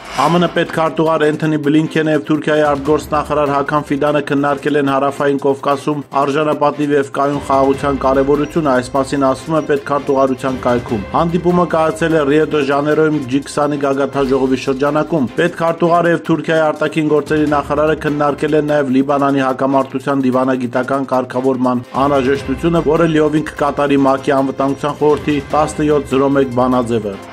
ԱՄՆ պետքարտուղար Էնթոնի Բլինքենը եւ Թուրքիայի արտգործնախարար Հական Ֆիդանը քննարկել են Հարավային Կովկասում արժանապատիվ եւ կայուն խաղաղության կարեւորությունը, այս մասին ասվում է պետքարտուղարության կայքում։ Հանդիպումը կայացել է Ռիո դե Ժանեյրոյում G20 գագաթնաժողովի շրջանակում։ Պետքարտուղարը եւ Թուրքիայի արտաքին գործերի նախարարը քննարկել են նաեւ Լիբանանի հակամարտության դիվանագիտական կարգավորման անհրաժեշտությունը, որը լիովին կկատարի ՄԱԿ-ի անվտանգության խորհրդի 1701 բանաձևը։